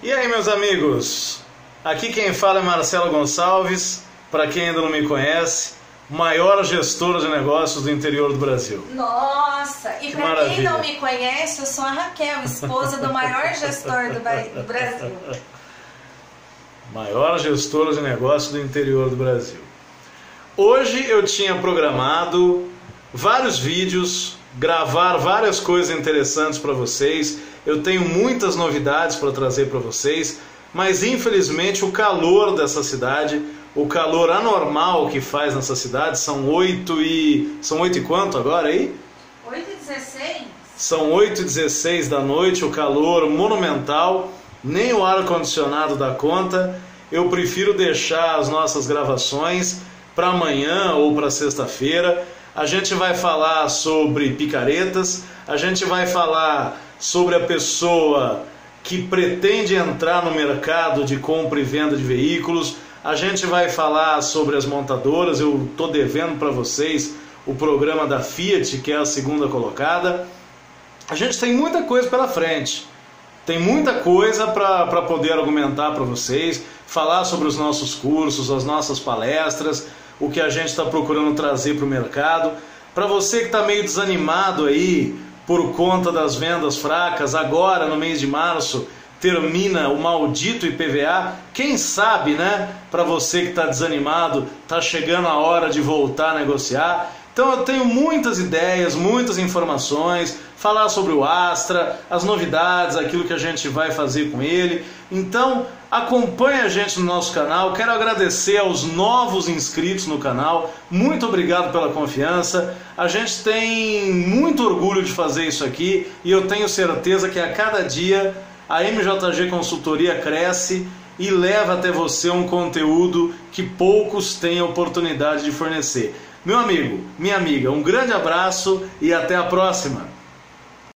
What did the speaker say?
E aí, meus amigos, aqui quem fala é Marcelo Gonçalves, para quem ainda não me conhece, maior gestor de negócios do interior do Brasil. Nossa, e para quem não me conhece, eu sou a Raquel, esposa do maior gestor do Brasil. Maior gestor de negócios do interior do Brasil. Hoje eu tinha programado vários vídeos, gravar várias coisas interessantes para vocês. Eu tenho muitas novidades para trazer para vocês, mas infelizmente o calor dessa cidade, o calor anormal que faz nessa cidade, são 8 e quanto agora aí? 8h16. São 8h16 da noite, o calor monumental, nem o ar-condicionado dá conta. Eu prefiro deixar as nossas gravações para amanhã ou para sexta-feira. A gente vai falar sobre picaretas, a gente vai falar sobre a pessoa que pretende entrar no mercado de compra e venda de veículos, a gente vai falar sobre as montadoras. Eu estou devendo para vocês o programa da Fiat, que é a segunda colocada. A gente tem muita coisa pela frente, tem muita coisa para poder argumentar para vocês, falar sobre os nossos cursos, as nossas palestras, o que a gente está procurando trazer para o mercado. Para você que está meio desanimado aí por conta das vendas fracas, agora no mês de março termina o maldito IPVA, quem sabe, né? Para você que está desanimado, está chegando a hora de voltar a negociar. Então eu tenho muitas ideias, muitas informações, falar sobre o Astra, as novidades, aquilo que a gente vai fazer com ele. Então acompanhe a gente no nosso canal. Quero agradecer aos novos inscritos no canal, muito obrigado pela confiança. A gente tem muito orgulho de fazer isso aqui e eu tenho certeza que a cada dia a MJG Consultoria cresce e leva até você um conteúdo que poucos têm a oportunidade de fornecer. Meu amigo, minha amiga, um grande abraço e até a próxima!